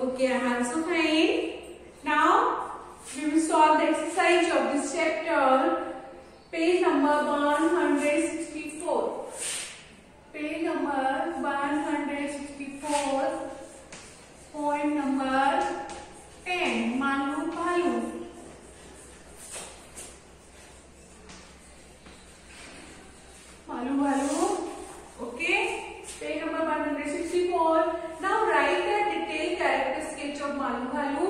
Okay, I am also fine. Now we will solve the exercise of this chapter. Page number 164. Page number 164. Point number 10. Malu Bhalu. Malu Bhalu. Okay. Page number 164. Now write the detailed character sketch of Malu Bhalu.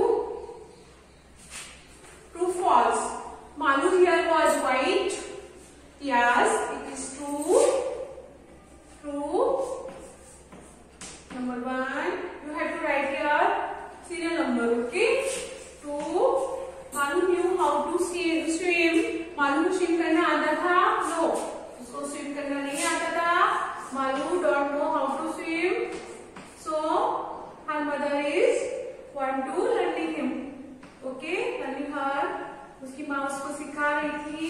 True, false. Malu here was white. Yes, it is true. True. Number 1. You have to write here serial number. Okay. True. Malu knew how to swim. Malu को swim करना आता था? No. उसको swim करना नहीं आता था. Malu don't know how to swim. So her mother is want to learning him. Okay, learning her. उसकी माँ उसको सिखा रही थी.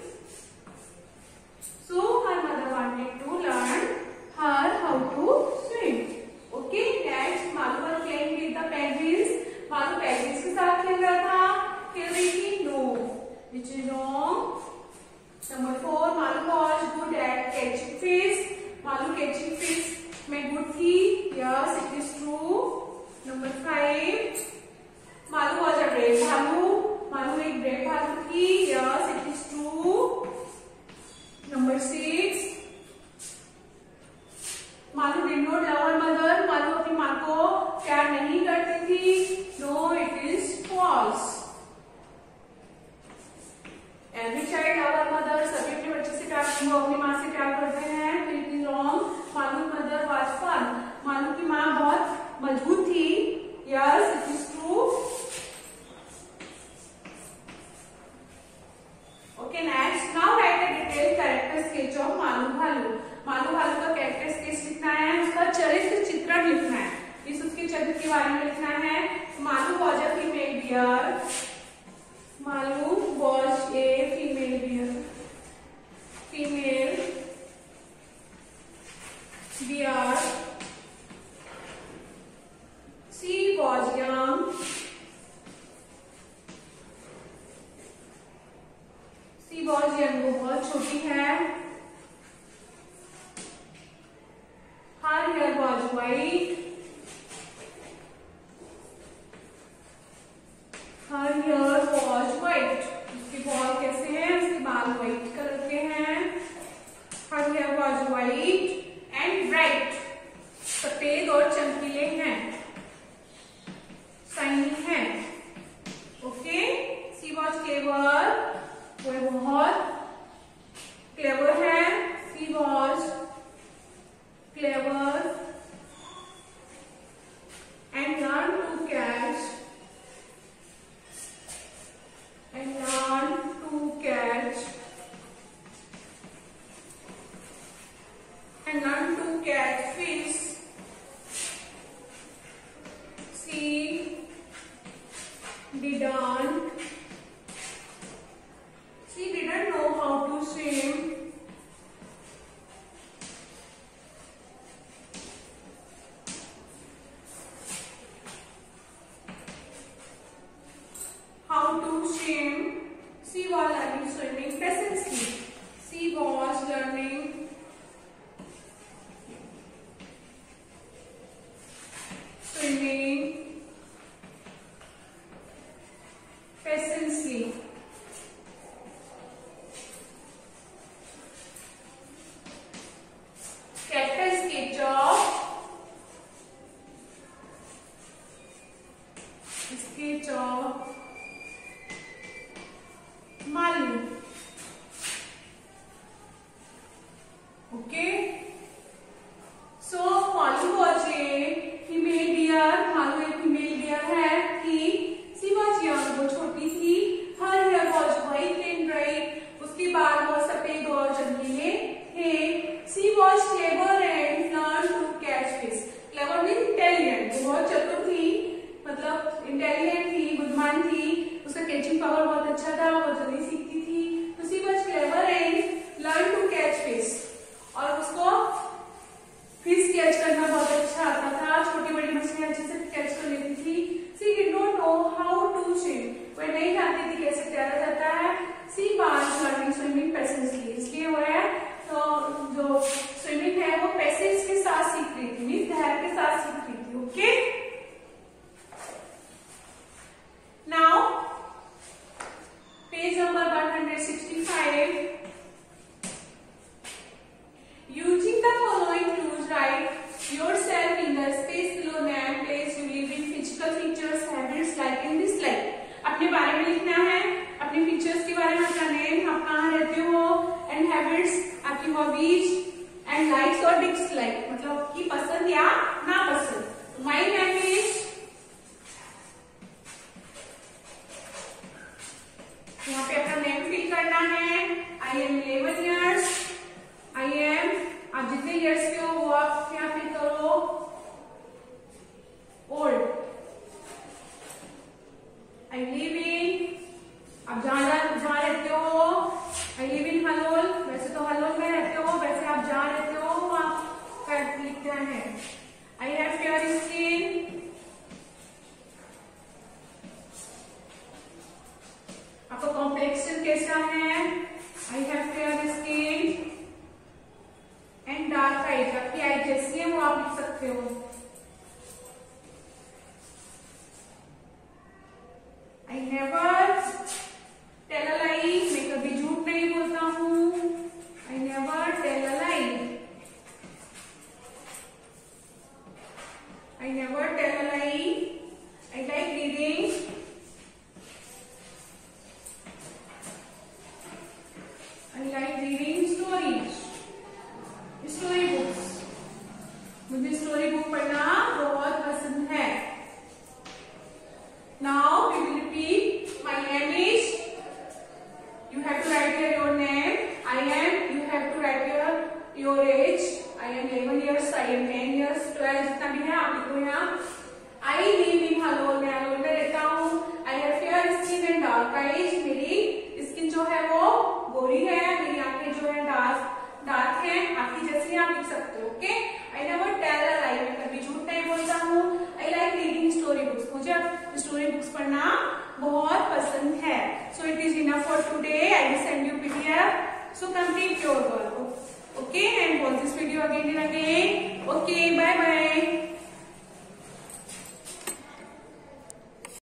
So her mother wanted to learn her how to swim. Okay, next Malu was playing with the penguins. Malu penguins के साथ खेल रहा था. खेल रही थी? No, which is wrong. Number 4. Malu was good at catching fish. Malu catching fish में good थी. Yes, it is true. Number 5. Malu was a brave भालू. Malu एक brave भालू थी. Yes, it is true. Number 6. Malu did not love her mother. Malu अपनी माँ को प्यार नहीं करती थी. No, it is false. Every child love her mother. सभी अपने बच्चे से प्यार वो अपनी माँ से प्यार करते हैं. It is wrong. Malu's mother was firm. Malu की माँ बहुत मजबूत थी. Yes, it is true. Okay, next. Now write a detailed character sketch of Malu Bhalu. Malu Bhalu का character sketch लिखना है. उसका चरित्र चित्रण लिखना है. इस उसके चरित्र के बारे में लिखना है. Malu was a female deer. Malu was a female deer. Female deer. She was young. She was young. वो बहुत छोटी है. Her hair was white. Her hair was white. उसके बाल कैसे हैं? उसके बाल white कलर के हैं. Her hair was white and bright. सफेद और चमकीले हैं. Shiny हैं. Okay? She was clever. वो बहुत clever है. She was clever and learned to catch. And learn to catch fish. She didn't know how to swim. She was learning swimming patiently. She was learning swimming patiently. Character sketch of Malu. Okay. So Malu was a female deer. Malu एक female deer है कि she was young. वो छोटी थी. Her hair was white and bright. उसके बाल बहुत सफेद और चमकीले थे. She was clever and learned to catch fish. Clever means intelligent. वो बहुत चतुर थी. मतलब intelligent थी, बुद्धिमान My name is, यहाँ पे अपना नेम फिल करना है। I am 11 years, I am, आप जितने years के हो वो आप यहाँ फिल करो। Old, I live in, आप जहाँ रहते हो, I live in हलोल, वैसे तो हलोल में रहते हो, वैसे आप जहाँ रहते हो आप लिखते हैं। I have fair skin, आपका कॉम्प्लेक्शन कैसा है? I have fair skin and dark eyes, आपकी आई जैसी है वो आप लिख सकते हो। I never tell a lie, मैं कभी झूठ नहीं बोलता हूँ। I never tell a lie, I never tell a lie, I like reading, I like reading stories, story books, मुझे स्टोरी बुक पढ़ना बहुत पसंद है। Now we will repeat. My name is, you have to write here your name. I am, you have to write your age. I am 11 years, I am 10 years, 12 जितना भी है आप लिखो यहाँ। I live in हलोल, मैं हलोल में रहता हूँ। I have fair skin and dark eyes, मेरी स्किन जो है वो गोरी है, मेरी आंखें जो है डार्क है, आपकी जैसी आप लिख सकते हो। Okay, I never tell a lie, मैं कभी झूठ नहीं बोलता हूँ। I like reading story books, मुझे स्टोरी बुक्स पढ़ना बहुत पसंद है। So it is enough for today. I will send you PDF. So complete your work. Okay, and watch this video again and again. Okay, bye bye.